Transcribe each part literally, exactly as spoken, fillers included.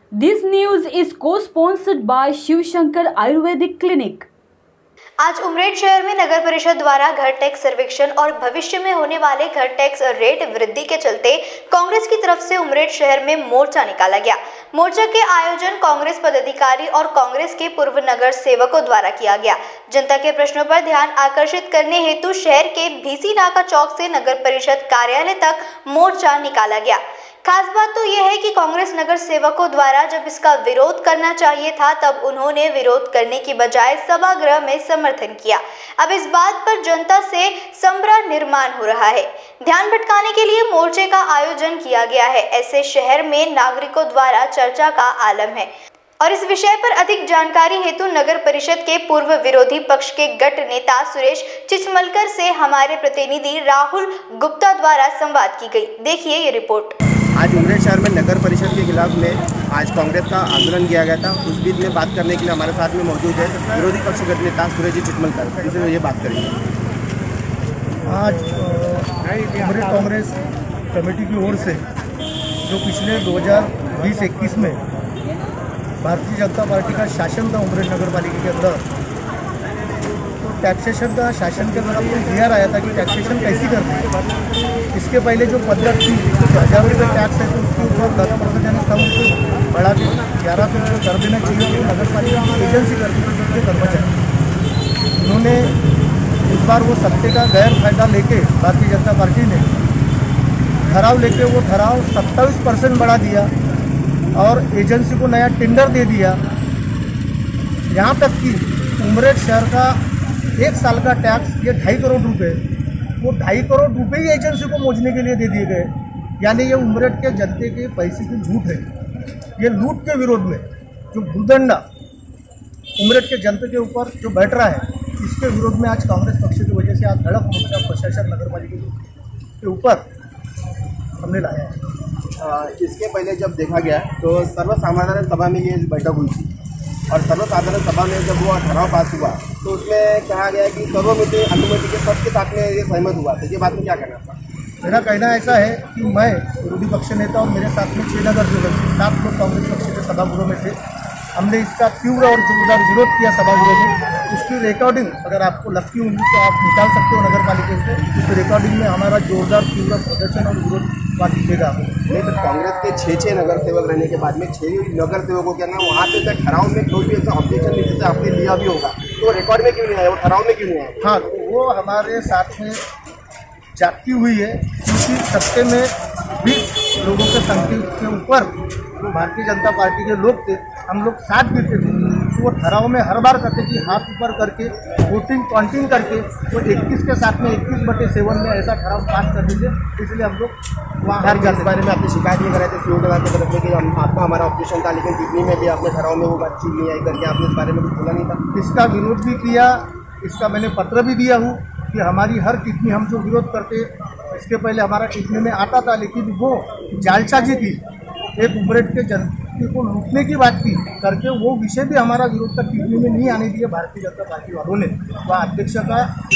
This news is co-sponsored by Shiv Shankar Ayurvedic Clinic. आज उमरेड शहर में नगर परिषद द्वारा घर टैक्स सर्वेक्षण और भविष्य में होने वाले घर टैक्स रेट वृद्धि के चलते कांग्रेस की तरफ से उमरेड शहर में मोर्चा निकाला गया। मोर्चा के आयोजन कांग्रेस पदाधिकारी और कांग्रेस के पूर्व नगर सेवकों द्वारा किया गया। जनता के प्रश्नों पर ध्यान आकर्षित करने हेतु शहर के भीसी नाका चौक से नगर परिषद कार्यालय तक मोर्चा निकाला गया। खास बात तो यह है कि कांग्रेस नगर सेवकों द्वारा जब इसका विरोध करना चाहिए था तब उन्होंने विरोध करने की बजाय सभागृह में समर्थन किया। अब इस बात पर जनता से संभ्रम निर्माण हो रहा है। ध्यान भटकाने के लिए मोर्चे का आयोजन किया गया है। ऐसे शहर में नागरिकों द्वारा चर्चा का आलम है। और इस विषय पर अधिक जानकारी हेतु नगर परिषद के पूर्व विरोधी पक्ष के गट नेता सुरेश चिचमलकर से हमारे प्रतिनिधि राहुल गुप्ता द्वारा संवाद की गई। देखिए ये रिपोर्ट। आज उमरेड शहर में नगर परिषद के खिलाफ में आज कांग्रेस का आंदोलन किया गया था। उस बीच में बात करने के लिए हमारे साथ में मौजूद है विरोधी पक्ष के नेता सुरेश चिचमलकर, जिससे ये बात करेंगे। आज उमरेड कांग्रेस कमेटी की ओर से जो पिछले दो हज़ार बीस इक्कीस में भारतीय जनता पार्टी का शासन था उमरेड नगर पालिका के अंदर, तो टैक्सेशन का शासन के द्वारा कोई क्लियर आया था कि टैक्सेशन कैसी करनी है। इसके पहले जो पद्धत थी हज़ार रुपये टैक्स है तो उसके ऊपर दस परसेंट यानी सब उसको बढ़ा के ग्यारह सौ रुपये कर देना चाहिए। तो नगर पालिका की एजेंसी करती थी उनके कर्मचारी, उन्होंने इस बार वो सत्ते का गैर फायदा लेके भारतीय जनता पार्टी ने ठहराव लेके वो ठहराव सत्ताईस परसेंट बढ़ा दिया और एजेंसी को नया टेंडर दे दिया। यहाँ तक कि उमरेड शहर का एक साल का टैक्स ये ढाई करोड़ रुपए वो ढाई करोड़ रुपए ही एजेंसी को मोजने के लिए दे दिए गए। यानी ये उमरेड के जनते के पैसे की लूट है। ये लूट के विरोध में जो भूदंडा उमरेड के जनता के ऊपर जो बैठ रहा है, इसके विरोध में आज कांग्रेस पक्ष की वजह से आज धड़क मोर्चा प्रशासन नगर पालिका के ऊपर हमने लाया है। इसके पहले जब देखा गया तो सर्वसाधारण सभा में ये बैठक हुई थी और सर्वसाधारण सभा में जब वो ठहराव पास हुआ तो उसमें कहा गया कि सर्वोमिति अनुमति के सबके साथ में ये सहमत हुआ था। ये बात में क्या कहना था? मेरा कहना ऐसा है कि मैं विरोधी पक्ष नेता और मेरे साथ में छः नगर सेवक सात लोग कांग्रेस पक्ष के सभागृह में थे। हमने इसका तीव्र और जोरदार विरोध किया सभागृह में। उसकी रिकॉर्डिंग अगर आपको लगती होंगी तो आप निकाल सकते हो नगर पालिका से। उस रिकॉर्डिंग में हमारा जोरदार तीव्र प्रदर्शन और विरोध बात दिखेगा। नहीं तो कांग्रेस के छः छः नगर सेवक रहने के बाद में छः नगर सेवकों के ना वहाँ पे तक ठहराव में कोई भी ऐसा ऑब्जेक्शन नहीं जैसे आपने लिया भी होगा तो रिकॉर्ड में क्यों नहीं आया, वो ठहराव में क्यों नहीं आया? हाँ, तो वो हमारे साथ में जाती हुई है क्योंकि सत्ते में बीस लोगों के संख्या के ऊपर जो भारतीय जनता पार्टी के लोग थे, हम लोग साथ देते थे। तो वो ठहराव में हर बार करते कि हाथ ऊपर करके वोटिंग काउंटिंग करके वो इक्कीस के साथ में इक्कीस बटे सेवन में ऐसा ठहराव पास कर दीजिए। इसलिए हम लोग वहाँ हार जाते। इस बारे में आपने शिकायत नहीं कराई थी सीओ नगर की तरफ से कि हम आपका हमारा ऑब्जेक्शन था, लेकिन कितनी में भी आपने ठहराव में वो बातचीत नहीं आई करके आपने इस बारे में कुछ बोला नहीं था? इसका विरोध भी किया, इसका मैंने पत्र भी दिया हूँ कि हमारी हर टिप्पणी हम जो विरोध करते इसके पहले हमारा टिप्पणी में आता था, लेकिन वो जालसाजी थी, एक उमरेड के जनता को लूटने की बात की करके वो विषय भी हमारा विरोध का टिप्पणी में नहीं आने दिया। भारतीय जनता पार्टी वालों ने वह अध्यक्ष का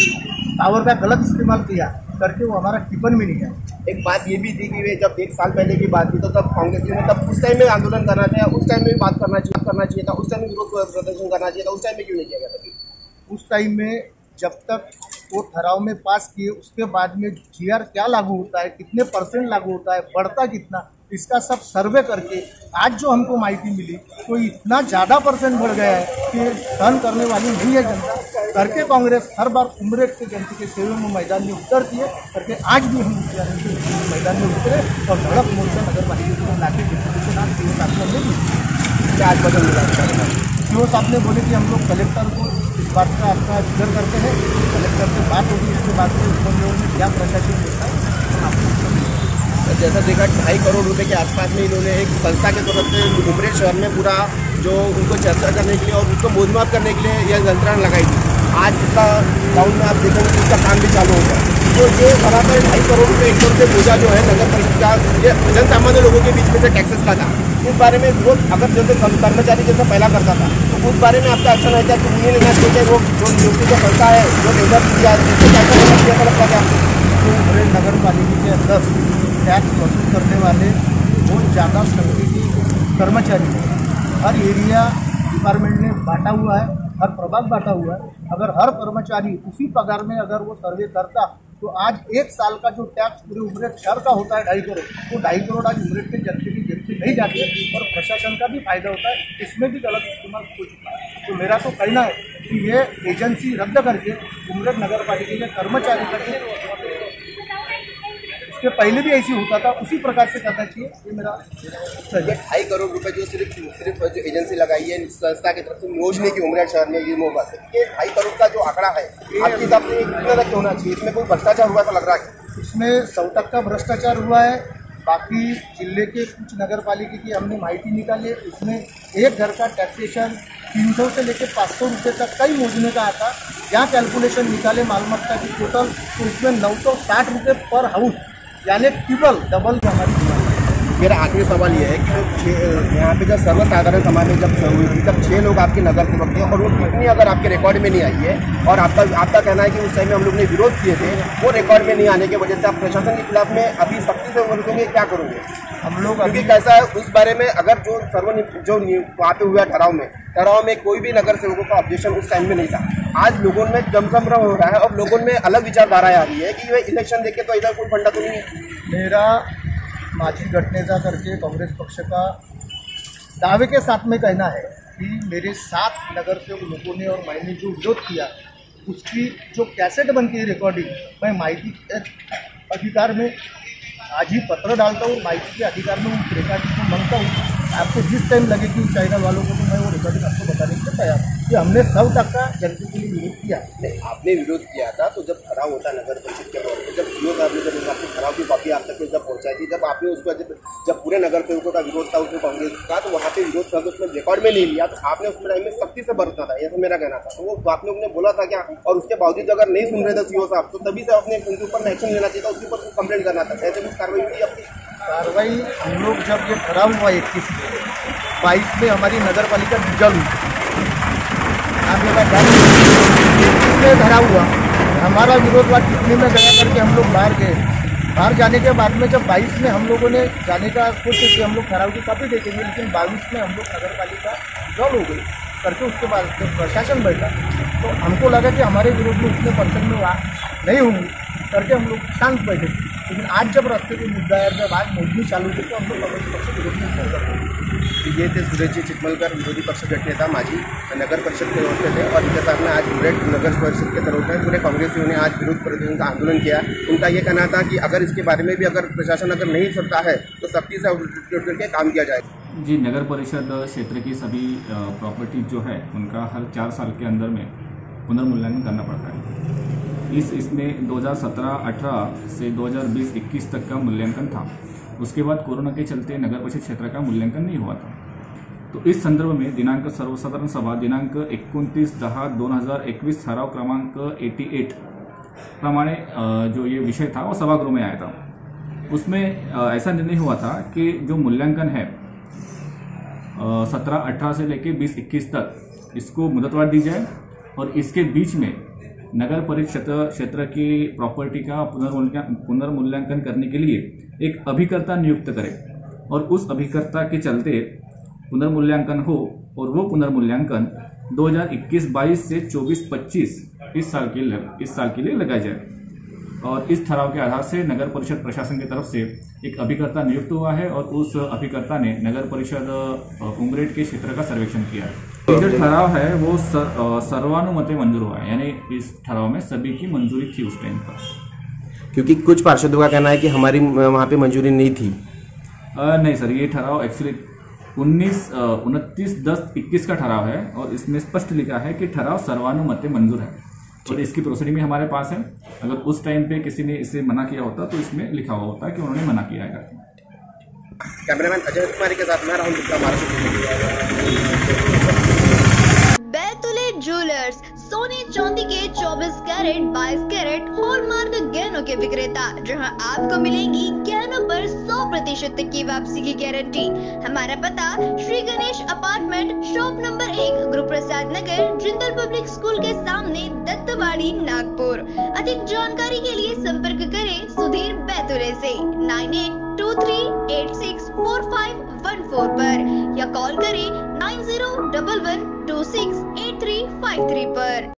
पावर का गलत इस्तेमाल किया करके वो हमारा टिप्पणी में नहीं आया। एक बात ये भी थी कि वे जब एक साल पहले की बात थी तो तब कांग्रेस ने तब उस टाइम में आंदोलन करना था, उस टाइम में बात करना चाहिए करना चाहिए था उस टाइम में विरोध प्रदर्शन करना चाहिए था, उस टाइम में क्यों नहीं किया गया था? उस टाइम में जब तक वो ठहराव में पास किए उसके बाद में जीआर क्या लागू होता है, कितने परसेंट लागू होता है, बढ़ता कितना, इसका सब सर्वे करके आज जो हमको माहिती मिली तो इतना ज़्यादा परसेंट बढ़ गया है कि सहन करने वाली नहीं है जनता। करके कांग्रेस हर बार उमरेड के जनता के सेवा में मैदान में उतरती है करके आज भी हम मैदान में उतरे और धड़क मोर्चा नगर पालिका को लाके के नाम सीओ साहब ने मिली। आज बदल मिला सीओ साहब ने बोले कि हम लोग कलेक्टर को इस बात का आपका जिक्र करते हैं, कलेक्टर से बात होगी, इसके बाद में ऊपर लेवल में क्या प्रशासन होता है आपको। जैसा देखा ढाई करोड़ रुपए के आसपास में इन्होंने एक संस्था के तरफ से उमरेड शहर में पूरा जो उनको चर्चा करने के लिए और उसको मोजमाप करने के लिए यह यंत्रणा लगाई थी। आज इसका ग्राउंड में आप देखेंगे कि इसका काम भी चालू हो गया। तो ये बराबर ढाई करोड़ रुपये एक करोड़ से बोझा जो है नगर परिषद का ये जनसामान्य लोगों के बीच में से टैक्सेस का था। इस बारे में विरोध अगर जैसे कर्मचारी जैसा पहला करता था तो उस बारे में आपका एक्शन है क्या कि उन्हें लेना चाहिए वो जो नियुक्ति का संस्था है जो टेंडर किया ऐसा लगता है उमरेड नगर पालिका के अंदर टैक्स वसूल करने वाले बहुत ज़्यादा संख्या की कर्मचारी है, हर एरिया डिपार्टमेंट ने बांटा हुआ है, हर प्रभाग बांटा हुआ है। अगर हर कर्मचारी उसी पगार में अगर वो सर्वे करता तो आज एक साल का जो टैक्स पूरे उमरेठ शहर का होता है ढाई करोड़, वो ढाई करोड़ आज उमरेठ के जनते की जेब से नहीं जाते और प्रशासन का भी फायदा होता है। इसमें भी गलत इस्तेमाल हो चुका है। तो मेरा तो कहना है कि ये एजेंसी रद्द करके उमरेठ नगर पालिका के कर्मचारी करके, इसके पहले भी ऐसी होता था, उसी प्रकार से करना चाहिए। ये मेरा ये ढाई करोड़ रुपए जो सिर्फ सिर्फ जो एजेंसी लगाई है संस्था की तरफ से नियोजने की उमरेठ शहर में, ये मोबाइल है, ये ढाई करोड़ का जो आंकड़ा है आपके हिसाब से कितना तक होना चाहिए? इसमें कोई भ्रष्टाचार हुआ तो लग रहा है? इसमें सौ तक का भ्रष्टाचार हुआ है। बाकी जिले के कुछ नगर पालिका की हमने माहिती निकाली है, उसमें एक घर का टैक्सेशन तीन सौ से लेकर पाँच सौ रुपये तक कई मोजने का आता। जहाँ कैलकुलेशन निकाले मालमत्ता की टोटल, तो उसमें नौ सौ साठ रुपये पर हाउस, यानी ट्रिपल डबल हमारी। मेरा आखिरी सवाल ये है कि यहाँ पे जब सर्वसाधारण समाज में जब जब छः लोग आपके नगर सेवक थे और वो कितनी अगर आपके रिकॉर्ड में नहीं आई है और आपका आपका कहना है कि उस टाइम में हम लोग ने विरोध किए थे, वो रिकॉर्ड में नहीं आने की वजह से आप प्रशासन के खिलाफ में अभी सख्ती से बोलोगे, क्या करोगे? हम लोग क्योंकि कैसा है उस बारे में, अगर जो सर्व जो वहाँ पे हुआ ठहराव में ठहराव में कोई भी नगर सेवकों का ऑब्जेक्शन उस टाइम में नहीं था। आज लोगों में जमसम हो रहा है और लोगों में अलग विचारधारा आ रही है कि ये इलेक्शन देखे तो इधर कोई फंडा तो नहीं है। मेरा माझी गटनेता करके कांग्रेस पक्ष का दावे के साथ में कहना है कि मेरे सात नगर सेवक लोगों ने और मैंने जो विरोध किया, उसकी जो कैसेट बनती है रिकॉर्डिंग, मैं माहिती के अधिकार में आज ही पत्र डालता हूँ, माहिती के अधिकार में उस रिकॉर्डिंग को मांगता हूँ। आपको जिस टाइम लगे कि चैनल वालों को, तो मैं वो रिकॉर्डिंग आपको बताने के लिए तैयार हूँ कि हमने सौ टका जनता के लिए विरोध किया। नहीं, आपने विरोध किया था तो जब ठहराव होता है नगर परिषद के तौर पर, जब सीओ साहब ने जब आपके ठहराव की कॉपी आप तक जब पहुँचाई थी, जब आपने उसको जब जब पूरे नगर सेवकों का विरोध था उसमें कांग्रेस का, तो वहाँ पे विरोध था तो उसमें रिकॉर्ड में नहीं लिया, तो आपने उस टाइम में सख्ती से बरतना था, ऐसा मेरा कहना था। तो वो आप लोग ने बोला था क्या, और उसके बावजूद अगर नहीं सुन रहे थे सीओ साहब, तो तभी से अपने उनके ऊपर एक्शन लेना चाहिए था, उसके ऊपर कंप्लेंट करना था। ऐसे कुछ कार्रवाई हुई आपकी? कार्रवाई हम लोग जब ये ठहराव हुआ इक्कीस में बाईस में हमारी नगर पालिका डिजल हुई, ठहराव हुआ, हमारा विरोध हुआ, टिप्पणी में गया करके हम लोग बाहर गए। बाहर जाने के बाद में जब बाईस में हम लोगों ने जाने का कोशिश की, हम लोग ठहराव की कॉपी देखेंगे, लेकिन बाईस में हम लोग नगर पालिका जॉब हो गई करके। उसके बाद जब प्रशासन बैठा तो हमको लगा कि हमारे विरोध में उतने परसेंट में नहीं होंगे करके हम लोग शांत बैठे। लेकिन आज जब रास्ते के मुद्दा है, जब आज मोदी चालू थी, तो हम लोग कांग्रेस पक्ष विरोध में कर। ये थे सूरज जी चिटमलकर, विरोधी पक्ष के नेता माजी नगर परिषद के ओर से थे, और इनके साथ में आज उमरेठ नगर परिषद के तरफ से पूरे कांग्रेसियों ने आज विरोध प्रदर्शन का आंदोलन किया। उनका ये कहना था कि अगर इसके बारे में भी अगर प्रशासन अगर नहीं सुनता है तो सख्ती से करके काम किया जाए। जी, नगर परिषद क्षेत्र की सभी प्रॉपर्टी जो है उनका हर चार साल के अंदर में पुनर्मूल्यांकन करना पड़ता है। इस इसमें दो हज़ार सत्रह अठारह से दो हज़ार बीस इक्कीस तक का मूल्यांकन था। उसके बाद कोरोना के चलते नगर परिषद क्षेत्र का मूल्यांकन नहीं हुआ था। तो इस संदर्भ में दिनांक सर्वसाधारण सभा दिनांक एकोणतीस दहा दोन हजार एकवीस ठराव क्रमांक अठ्याऐंशी प्रमाणे जो ये विषय था वो सभागृह में आया था। उसमें ऐसा निर्णय हुआ था कि जो मूल्यांकन है सत्रह अठारह से लेकर बीस इक्कीस तक, इसको मुदतवार दी जाए और इसके बीच में नगर परिषद क्षेत्र की प्रॉपर्टी का पुनर्मूल्यांकन पुनर्मूल्यांकन करने के लिए एक अभिकर्ता नियुक्त करें और उस अभिकर्ता के चलते पुनर्मूल्यांकन हो, और वो पुनर्मूल्यांकन दो हज़ार इक्कीस बाईस से चौबीस पच्चीस इस साल के इस साल के लिए लगाया जाए। और इस ठराव के आधार से नगर परिषद प्रशासन की तरफ से एक अभिकर्ता नियुक्त हुआ है और उस अभिकर्ता ने नगर परिषद उमरेठ के क्षेत्र का सर्वेक्षण किया है। जो ठराव है वो सर, सर्वानुमते मंजूर हुआ है, यानी इस ठराव में सभी की मंजूरी थी उस टाइम पर। क्योंकि कुछ पार्षदों का कहना है कि हमारी वहाँ पे मंजूरी नहीं थी। आ, नहीं सर, ये ठराव एक्चुअली उन्नीस उनतीस दस इक्कीस का ठराव है और इसमें स्पष्ट लिखा है कि ठराव सर्वानुमते मंजूर है और इसकी प्रोसीडिंग में हमारे पास है। अगर उस टाइम पे किसी ने इसे मना किया होता तो इसमें लिखा हुआ होता कि उन्होंने मना किया है। कैमरामैन अजय कुमारी के साथ मैं राहुल गुप्ता, बैतुले ज्वेलर्स, सोने चांदी के चौबीस कैरेट बाईस कैरेट हॉलमार्क गहनों के विक्रेता, जहां आपको मिलेंगी गहनों पर सौ प्रतिशत तक की वापसी की गारंटी। हमारा पता Shri Ganesh apartment, shop number एक, गुरु प्रसाद नगर, जिंदल पब्लिक स्कूल के सामने, दत्तवाड़ी, नागपुर। अधिक जानकारी के लिए संपर्क करें सुधीर बैतुले से nine eight two three eight six four five one four पर या कॉल करें nine zero one one two six eight three five three पर।